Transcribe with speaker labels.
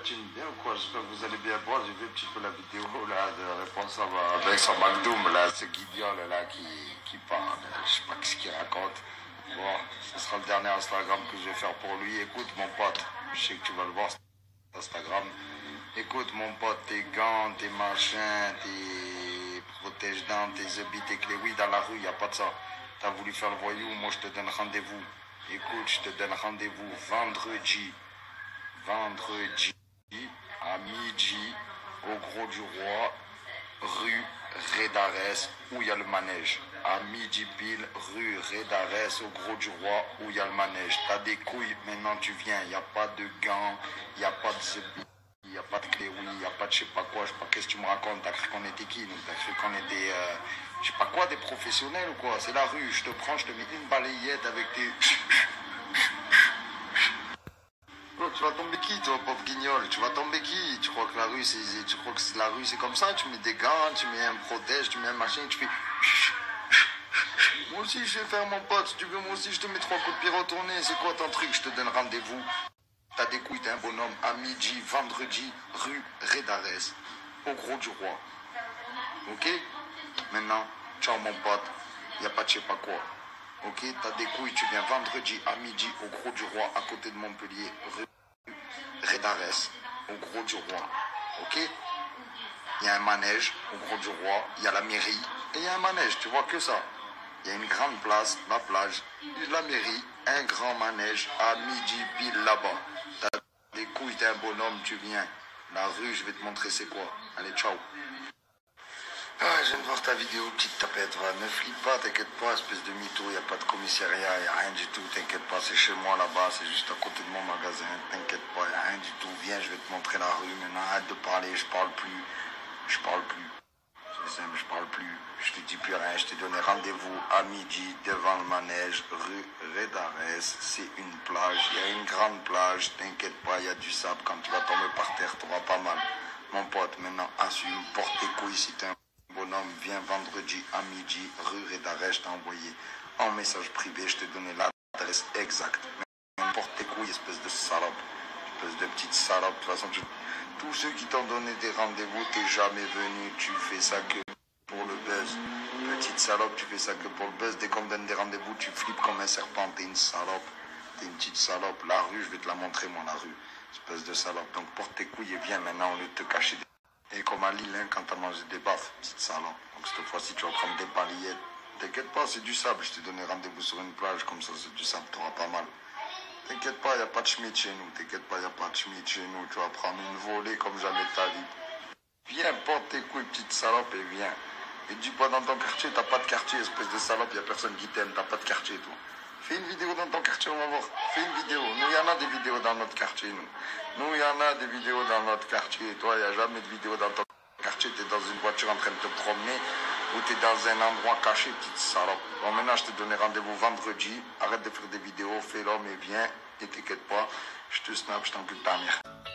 Speaker 1: Latine, bien ou quoi? J'espère que vous allez bien. Bon, j'ai vu un petit peu la vidéo là de réponse avec son McDoom là, ce guignol là qui parle. Je sais pas ce qu'il raconte. Bon, ce sera le dernier Instagram que je vais faire pour lui. Écoute mon pote, je sais que tu vas le voir sur Instagram. Écoute mon pote, tes gants, tes machins, tes protège-dents, tes habits, tes clés. Oui, dans la rue, il n'y a pas de ça. T'as voulu faire le voyou, moi je te donne rendez-vous. Écoute, je te donne rendez-vous vendredi à midi au Gros du Roi, rue Rédarès, où il y a le manège. À midi pile, rue Rédarès, au Gros du Roi, où il y a le manège. T'as des couilles, maintenant tu viens. Il n'y a pas de gants, il n'y a pas de zébi, il n'y a pas de clé, oui, il n'y a pas de je sais pas quoi. Je sais pas qu'est-ce que tu me racontes. T'as cru qu'on était qui, nous? T'as cru qu'on était, je sais pas quoi, des professionnels ou quoi? C'est la rue, je te prends, je te mets une balayette avec tes... Oh, tu vas tomber qui, toi, pauvre guignol? Tu vas tomber qui? Tu crois que la rue, c'est comme ça? Tu mets des gants, tu mets un protège, tu mets un machin, tu fais... Moi aussi, je vais faire mon pote. Si tu veux, moi aussi, je te mets 3 coups de pied retournés. C'est quoi ton truc? Je te donne rendez-vous. T'as des couilles, t'es un bonhomme. À midi, vendredi, rue Rédarès, au Gros du Roi. Ok? Maintenant, ciao, mon pote. Y a pas de je sais pas quoi. Ok? T'as des couilles, tu viens vendredi à midi, au Gros du Roi, à côté de Montpellier, rue Rédarès, au Gros du Roi. Ok? Il y a un manège au Gros du Roi, il y a la mairie et il y a un manège, tu vois que ça. Il y a une grande place, la plage, la mairie, un grand manège à midi pile là-bas. T'as des couilles, t'es un bonhomme, tu viens. La rue, je vais te montrer c'est quoi. Allez, ciao. Ah, je viens de voir ta vidéo, petite tapette. Va. Ne flippe pas, t'inquiète pas, espèce de mytho, il n'y a pas de commissariat, il n'y a rien du tout, t'inquiète pas, c'est chez moi là-bas, c'est juste à côté de mon magasin, t'inquiète pas, il n'y a rien du tout. Viens, je vais te montrer la rue, maintenant arrête de parler, je parle plus. C'est simple, je parle plus, je te dis plus rien, je t'ai donné rendez-vous à midi devant le manège, rue Rédarès, c'est une plage, il y a une grande plage, t'inquiète pas, il y a du sable, quand tu vas tomber par terre, t'auras pas mal. Mon pote, maintenant assume, porte tes couilles si t'es un bonhomme, viens vendredi à midi, rue Rédarès, je t'ai envoyé en message privé, je t'ai donné l'adresse exacte. Maintenant, porte tes couilles, espèce de salope, espèce de petite salope, de toute façon, tous ceux qui t'ont donné des rendez-vous, t'es jamais venu, tu fais ça que pour le buzz. Petite salope, tu fais ça que pour le buzz. Dès qu'on me donne des rendez-vous, tu flippes comme un serpent, t'es une salope. T'es une petite salope. La rue, je vais te la montrer, moi, la rue. Espèce de salope. Donc porte tes couilles et viens maintenant au lieu de te cacher. Et comme à Lille, hein, quand t'as mangé des baffes, petite salope. Donc cette fois-ci, tu vas prendre des balayettes. T'inquiète pas, c'est du sable. Je t'ai donné rendez-vous sur une plage, comme ça, c'est du sable, t'auras pas mal. T'inquiète pas, il n'y a pas de schmitt chez nous. T'inquiète pas, il n'y a pas de schmitt chez nous. Tu vas prendre une volée comme jamais ta vie. Viens, porte tes couilles, petite salope, et viens. Et dis pas dans ton quartier, t'as pas de quartier, espèce de salope, il n'y a personne qui t'aime, t'as pas de quartier, toi. Fais une vidéo dans ton quartier, on va voir. Fais une vidéo. Nous, il y en a des vidéos dans notre quartier, nous. Nous, il y en a des vidéos dans notre quartier. Toi, il n'y a jamais de vidéo dans ton quartier. T'es dans une voiture en train de te promener. Ou t'es dans un endroit caché, petite salope. Bon, maintenant, je te donne rendez-vous vendredi. Arrête de faire des vidéos, fais l'homme et viens. Et t'inquiète pas, je te snap, je t'encule ta mère.